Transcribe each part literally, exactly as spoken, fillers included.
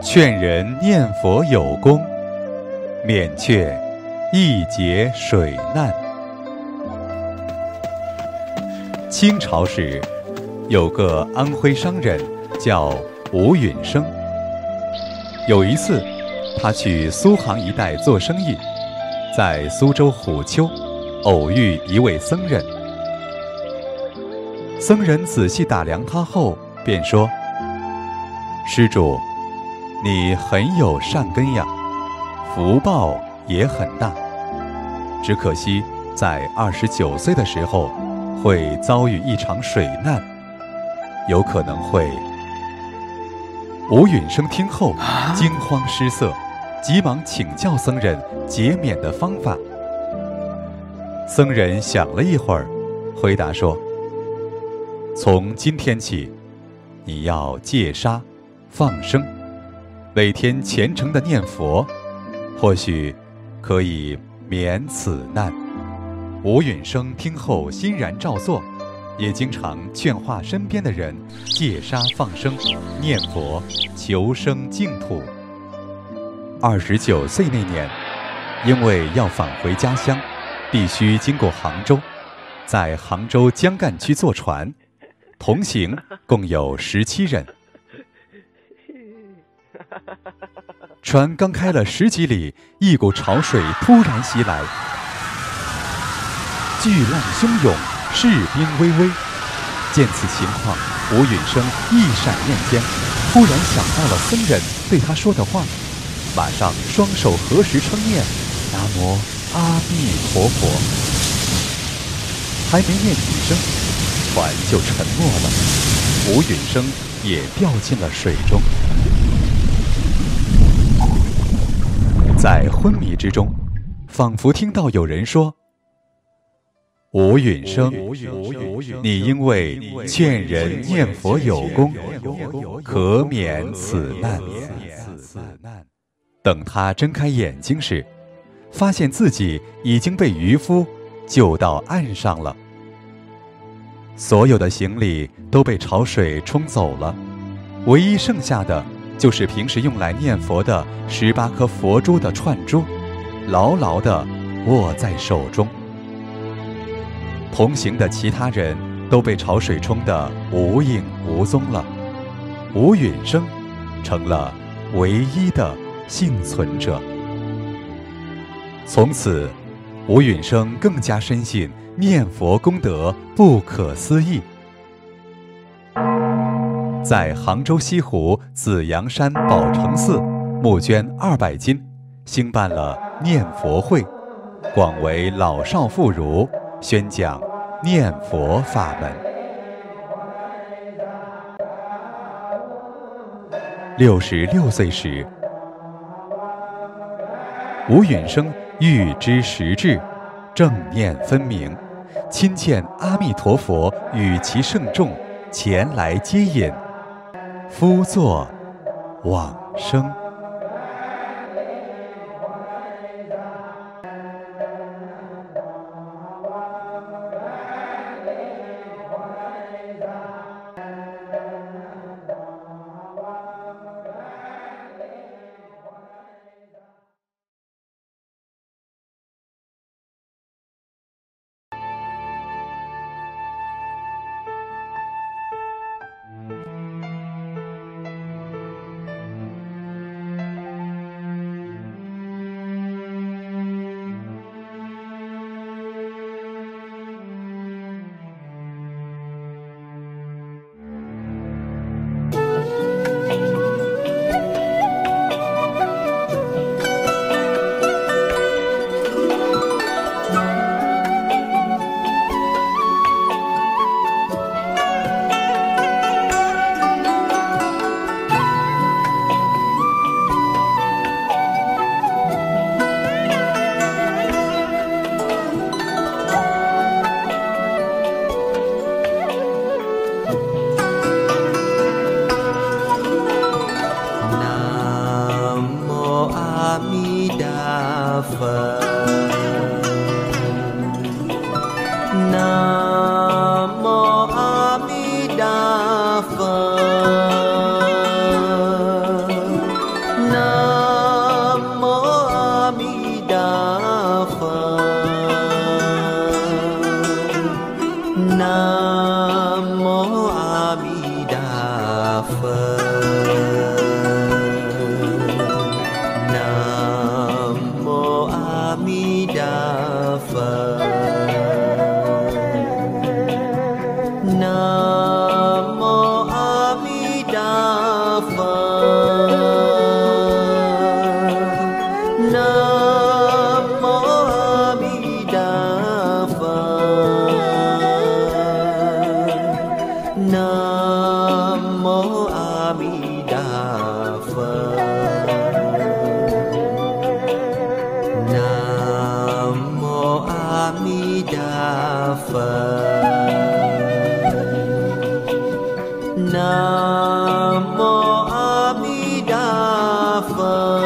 劝人念佛有功，免却一劫水难。清朝时，有个安徽商人叫吴允生。有一次，他去苏杭一带做生意，在苏州虎丘偶遇一位僧人。僧人仔细打量他后，便说：“施主，你很有善根呀，福报也很大。只可惜在二十九岁的时候，会遭遇一场水难，有可能会……”吴允生听后惊慌失色，急忙请教僧人解免的方法。僧人想了一会儿，回答说：“从今天起，你要戒杀、放生，每天虔诚的念佛，或许可以免此难。”吴允生听后欣然照做，也经常劝化身边的人戒杀放生、念佛求生净土。二十九岁那年，因为要返回家乡，必须经过杭州，在杭州江干区坐船，同行共有十七人。船刚开了十几里，一股潮水突然袭来，巨浪汹涌，势冰微微。见此情况，吴允生一闪念间，突然想到了僧人对他说的话，马上双手合十称念：“南无阿弥陀佛。”还没念几声，船就沉没了，吴允生也掉进了水中。在昏迷之中，仿佛听到有人说：“吴允生，你因为劝人念佛有功，可免此难。”等他睁开眼睛时，发现自己已经被渔夫救到岸上了。所有的行李都被潮水冲走了，唯一剩下的就是平时用来念佛的十八颗佛珠的串珠，牢牢地握在手中。同行的其他人都被潮水冲得无影无踪了，吴允生成了唯一的幸存者。从此，吴允生更加深信念佛功德不可思议。在杭州西湖紫阳山宝成寺募捐二百金，兴办了念佛会，广为老少妇孺宣讲念佛法门。六十六岁时，吴允生预知时至，正念分明，亲见阿弥陀佛与其圣众前来接引，夫作往生。 Phật. Nam mô A Di Đà Phật. Nam mô A Di Đà Phật. Nam mô A Di Đà Phật. Nam mô A Di Đà Phật. Nam mô A Di Đà Phật.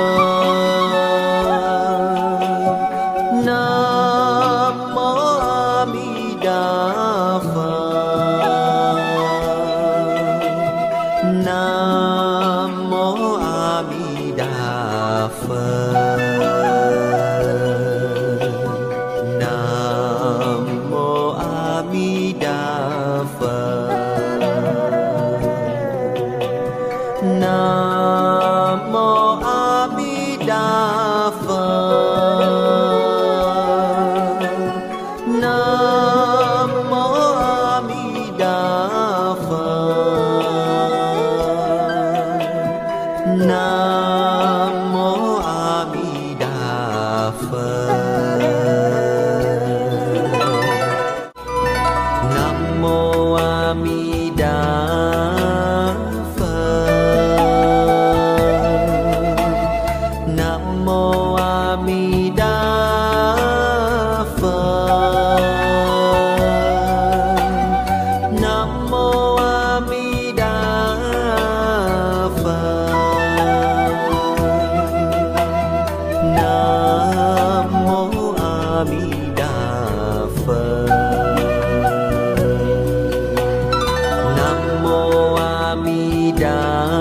Nam mô A Di Đà Phật. Nam mô A Di Đà Phật. Nam mô A Di Đà Phật. Nam mô A Di Đà Phật. Nam mô A Di Đà Phật. Nam mô A Di Đà Phật. Nam mô A Di Đà Phật. Nam mô A Di Đà Phật. Nam mô A Di Đà Phật. Nam mô A Di Đà Phật. Nam mô A Di Đà